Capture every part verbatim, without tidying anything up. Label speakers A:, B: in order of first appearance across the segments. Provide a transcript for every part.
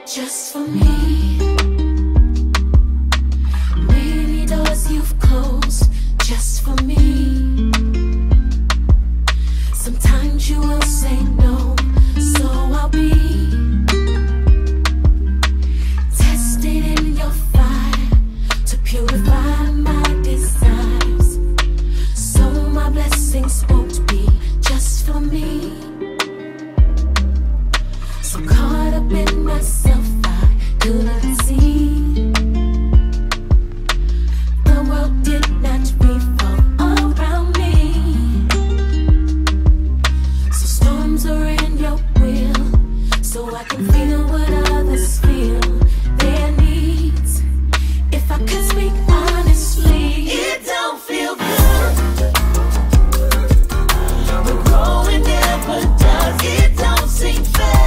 A: just for me. Many doors you've closed just for me. Sometimes you will say no, so I'll be tested in your fire to purify my desires, so my blessings won't be just for me. So caught up in myself, I couldn't see the world did not revolve around me. So storms are in your will, so I can feel what others feel, their needs. If I could speak honestly, it don't feel good, but growing never does. It don't seem fair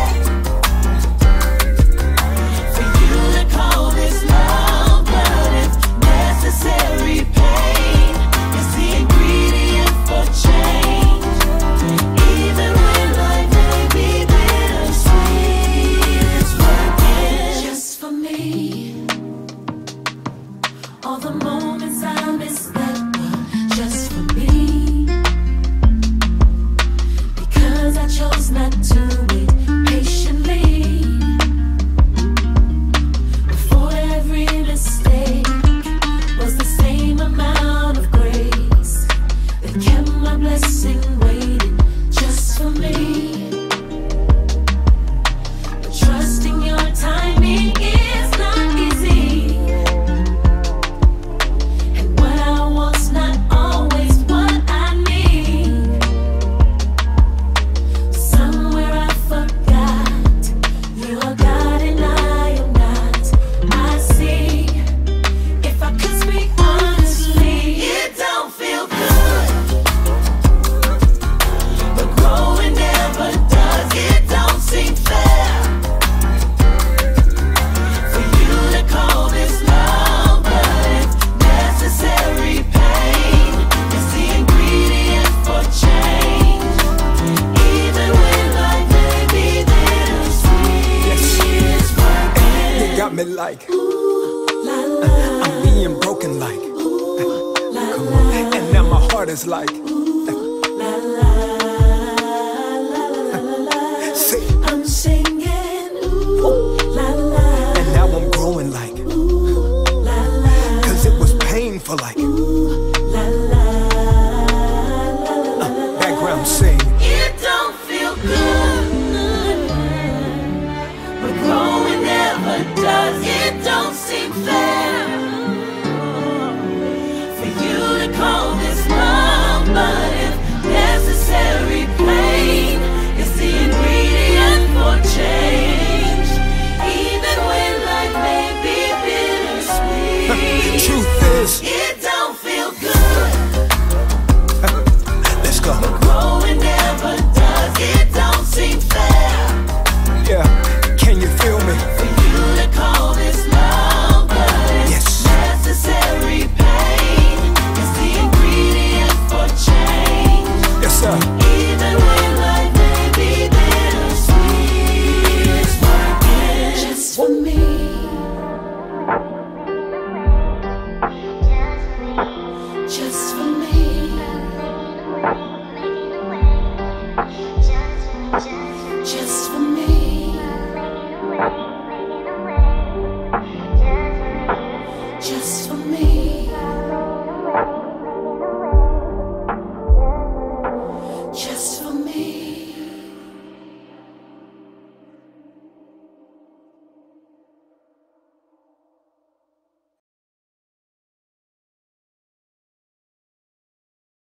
A: all the moments I miss that were just for me, because I chose not to wait patiently. For every mistake was the same amount of grace that kept my blessing waiting just for me. But trusting your timing is not easy.
B: Me like ooh, la, la. I'm being broken like ooh, la, la. Come on. And now my heart is like ooh.